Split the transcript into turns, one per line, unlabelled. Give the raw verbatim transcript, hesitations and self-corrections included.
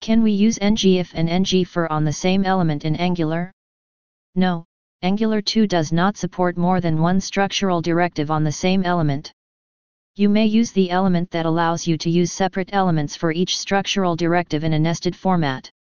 Can we use ngIf and ngFor on the same element in Angular? No, Angular two does not support more than one structural directive on the same element. You may use the element that allows you to use separate elements for each structural directive in a nested format.